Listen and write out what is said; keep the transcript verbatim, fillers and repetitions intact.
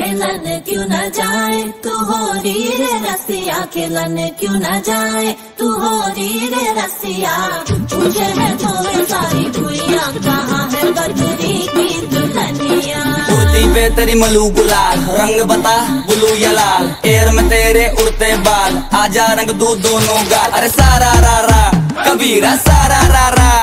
खेलन क्यों न जाए, तू हो री रे रसिया, खेलन क्यों न जाए, तू हो री रे रसिया। पूछे है तो सारी कुइयां, कहाँ है बजरी की दुल्हनिया। कुर्ती पे तेरी मलू गुलाल, रंग बता ब्लू या लाल, एयर में तेरे उड़ते बाल, आजा रंग दू दोनों गाल। अरे सारा रा रा कबीरा सारा रा रा।